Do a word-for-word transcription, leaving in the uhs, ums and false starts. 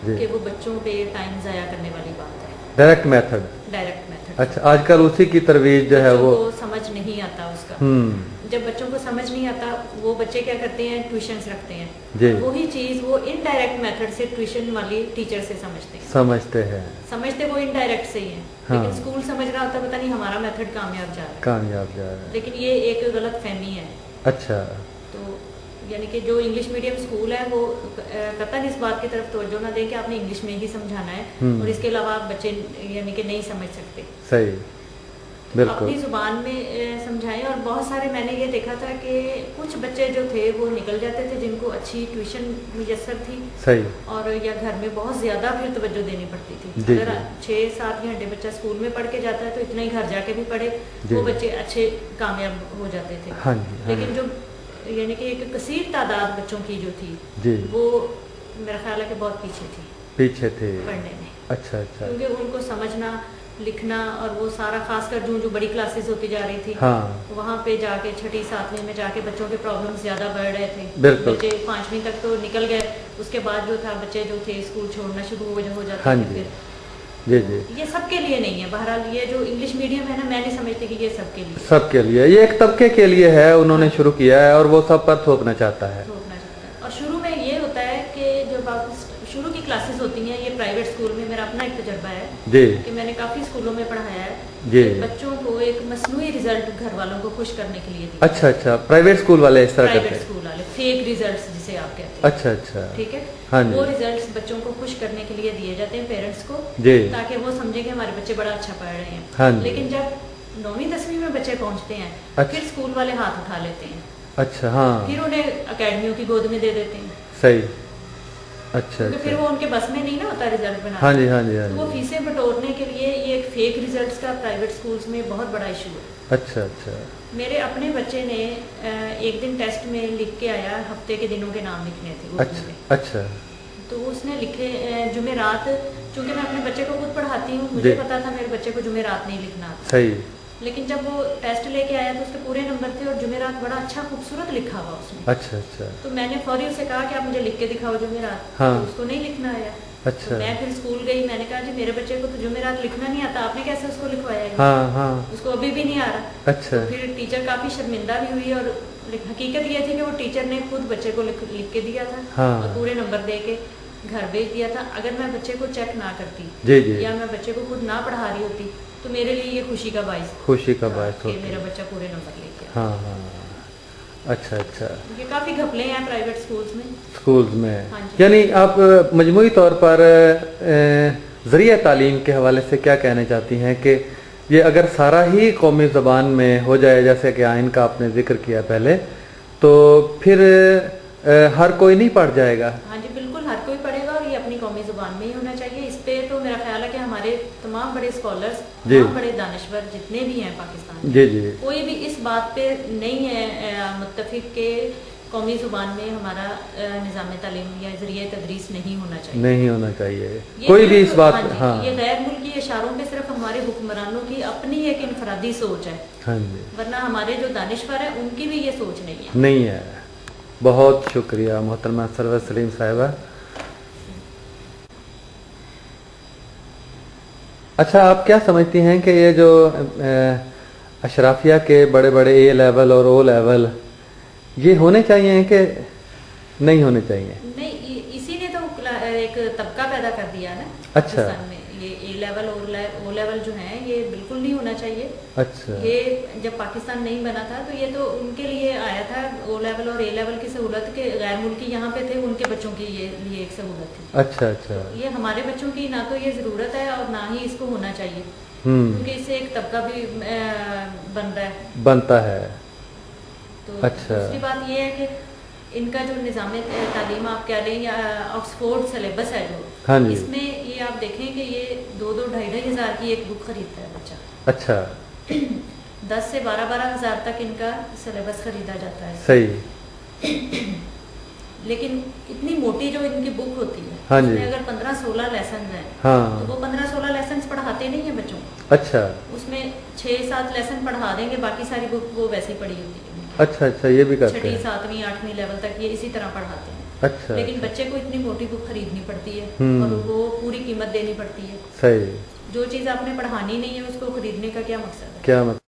कि वो बच्चों पे टाइम ज़ाया करने वाली बात है। Direct method, direct method. अच्छा, आजकल उसी की तरवीज जो है वो समझ नहीं आता उसका। हम्म जब बच्चों को समझ नहीं आता, वो बच्चे क्या करते हैं, ट्यूशंस रखते हैं, जी, वही चीज़ वो इनडायरेक्ट मेथड से ट्यूशन वाली टीचर से समझते हैं समझते हैं समझते वो इनडायरेक्ट से ही है। हाँ। लेकिन स्कूल समझ रहा होता, पता नहीं हमारा मेथड कामयाब जा रहा है, कामयाब जा रहा है। लेकिन ये एक गलत फहमी है। अच्छा, तो यानी कि जो इंग्लिश मीडियम स्कूल है वो कतई इस बात की तरफ तवज्जो ना दें कि आपने इंग्लिश में ही समझाना है और इसके अलावा आप बच्चे यानी कि नहीं समझ सकते। सही, बिल्कुल अपनी जुबान में समझाएं। और बहुत सारे मैंने ये देखा था कि कुछ बच्चे जो थे वो निकल जाते थे जिनको अच्छी ट्यूशन मुयस्सर थी, सही, और या घर में बहुत ज़्यादा फिर तवज्जो देनी पड़ती थी। जी, अगर जी। छः सात घंटे बच्चा स्कूल में पढ़ के जाता है तो इतना ही घर जाके भी पढ़े, जी। वो बच्चे अच्छे कामयाब हो जाते थे। हाँ जी, हाँ लेकिन जी। जो यानी कि एक कसीर तादाद बच्चों की जो थी जी, वो मेरा ख्याल है कि बहुत पीछे थी पीछे थे पढ़ने में। अच्छा अच्छा, क्योंकि उनको समझना लिखना और वो सारा, खासकर जो जो बड़ी क्लासेस होती जा रही थी, हाँ, वहाँ पे जाके छठी सातवीं में जाके बच्चों के प्रॉब्लम्स ज़्यादा बढ़ रहे थे। बिल्कुल। बच्चे पाँचवीं तक तो निकल गए, उसके बाद जो था बच्चे जो थे स्कूल छोड़ना शुरू हो हो जाते हाँ थे। जी, फिर जी जी, ये सबके लिए नहीं है। बहरहाल ये जो इंग्लिश मीडियम है ना, मैं नहीं समझती कि ये सबके लिए सबके लिए, ये एक तबके के लिए है, उन्होंने शुरू किया है और वो सब पर थोपना चाहता है। थोपना चाहता है। और शुरू में ये होता है कि जब आप शुरू की क्लासेस होती हैं, ये प्राइवेट स्कूल में मेरा अपना एक तजर्बा है जी, कि मैंने काफ़ी स्कूलों में पढ़ाया है जी। कि बच्चों को एक मसनूई रिजल्ट घर वालों को खुश करने के लिए दिया। अच्छा अच्छा, प्राइवेट स्कूल वाले इस तरह करते प्राइवेट हैं? स्कूल वाले फेक रिजल्ट्स जिसे आप कहते हैं। अच्छा अच्छा, ठीक है, हाँ वो जी, रिजल्ट्स बच्चों को खुश करने के लिए दिए जाते हैं पेरेंट्स को, जी, ताकि वो समझें कि हमारे बच्चे बड़ा अच्छा पढ़ रहे हैं। हाँ जी। लेकिन जब नौवीं दसवीं में बच्चे पहुंचते हैं, अच्छा। फिर स्कूल वाले हाथ उठा लेते हैं, अच्छा, हाँ, फिर उन्हें अकेडमियों की गोद में दे देते हैं। सही, अच्छा क्योंकि फिर अच्छा, वो उनके बस में नहीं ना होता रिजल्ट बनाना। हाँ जी, हाँ जी, हाँ तो वो जी, फीसें बटोरने के लिए ये एक फेक रिजल्ट्स का प्राइवेट स्कूल्स में बहुत बड़ा इशू है। अच्छा अच्छा, मेरे अपने बच्चे ने एक दिन टेस्ट में लिख के आया, हफ्ते के दिनों के नाम लिखने थे उर्दू अच्छा में। अच्छा, तो उसने लिखे जुमेरात, चूंकि मैं अपने बच्चे को खुद पढ़ाती हूँ, मुझे पता था मेरे बच्चे को जुमेरात नहीं लिखना आता। सही, लेकिन जब वो टेस्ट लेके आया तो उसके पूरे नंबर थे और जुमेरात बड़ा अच्छा खूबसूरत लिखा हुआ उसने। अच्छा अच्छा, तो मैंने फौरी उसे कहा कि आप मुझे लिख के दिखाओ जुमेरात। हाँ। तो उसको नहीं लिखना आया। अच्छा, तो मैं फिर स्कूल गई, मैंने कहा जी मेरे बच्चे को तो जुमेरात लिखना नहीं आता, आपने कैसे उसको लिखवाया है? हाँ हाँ, उसको अभी भी नहीं आ रहा। अच्छा, तो फिर टीचर काफ़ी शर्मिंदा भी हुई और हकीकत ये थी कि वो टीचर ने खुद बच्चे को लिख, लिख के दिया था हाँ। और पूरे नंबर दे के घर भेज दिया था। अगर मैं बच्चे को चेक ना करती जी जी, या मैं बच्चे को खुद ना पढ़ा रही होती तो मेरे लिए ये खुशी का बाइस खुशी का था बायस कि होता मेरा है। बच्चा पूरे नंबर लेके आया। हाँ हाँ, अच्छा अच्छा, ये काफ़ी घपले हैं प्राइवेट स्कूल्स में। स्कूल्स में, हाँ जी। यानी आप मजमूई तौर पर ज़रिया तालीम के हवाले से क्या कहना चाहती हैं कि ये अगर सारा ही कौमी ज़बान में हो जाए, जैसे कि आइन का आपने जिक्र किया पहले, तो फिर अ, हर कोई नहीं पढ़ जाएगा? हाँ जी बिल्कुल, हर कोई पढ़ेगा और ये अपनी कौमी ज़ुबान में ही होना चाहिए। इस पे तो मेरा ख्याल है कि हमारे तमाम बड़े स्कॉलर्स, तमाम बड़े दानिश्वर जितने भी हैं पाकिस्तान में, जी जी, कोई भी इस बात पे नहीं है मुत्तफिक के कौमी ज़ुबान में हमारा निज़ाम तालीम या ज़रिए तदरीस नहीं होना चाहिए। नहीं होना चाहिए ये कोई भी सिर्फ- इस बात। हाँ जी, हाँ, ये गैर मुल्की इशारों पे सिर्फ हमारे हुक्मरानों की अपनी एक इनफरादी सोच है, हाँ जी, वरना हमारे जो दानिश्वर हैं उनकी भी ये सोच नहीं है। नहीं है। बहुत शुक्रिया मोहतरमा सरवर सलीम साहिबा। अच्छा, आप क्या समझती हैं कि ये जो अशराफिया के बड़े बड़े ए लेवल और ओ लेवल ये होने चाहिए कि नहीं होने चाहिए? नहीं, इसीलिए तो एक तबका पैदा कर दिया ना अच्छा, पाकिस्तान में। ये ए लेवल और ओ लेवल जो है ये बिल्कुल नहीं होना चाहिए। अच्छा, ये जब पाकिस्तान नहीं बना था तो ये तो उनके लिए आया था, ओ लेवल और ए लेवल की सहूलत के गैर मुल्की यहाँ पे थे, उनके बच्चों की ये लिए एक सहूलत थी। अच्छा अच्छा, ये हमारे बच्चों की ना तो ये ज़रूरत है और ना ही इसको होना चाहिए, हम्म, क्योंकि इससे एक तबका भी बन रहा है बनता है। तो अच्छा, दूसरी बात ये है कि इनका जो निज़ाम तालीम आप कह लें या ऑक्सफोर्ड सिलेबस है जो, हाँ जी, इसमें ये आप देखें कि ये दो दो ढाई ढाई हज़ार की एक बुक खरीदता है बच्चा। अच्छा, दस से बारह बारह हज़ार तक इनका सिलेबस खरीदा जाता है। सही, लेकिन इतनी मोटी जो इनकी बुक होती है, हाँ जी, उसमें अगर पंद्रह सोलह लेसन हैं हाँ, तो वो पंद्रह सोलह लेसन पढ़ाते नहीं है बच्चों को। अच्छा उसमें छः सात लेसन पढ़ा देंगे, बाकी सारी बुक वो वैसे ही पढ़ी होती है। अच्छा अच्छा, ये भी करते छठी हैं? सातवीं आठवीं लेवल तक ये इसी तरह पढ़ाते हैं। اچھا لیکن بچے کو اتنی موٹی بک خریدنی پڑتی ہے ہم۔ اور وہ پوری قیمت دینی پڑتی ہے. صحیح. جو چیز آپ نے پڑھانی نہیں ہے اس کو خریدنے کا کیا مقصد ہے؟ کیا مطلب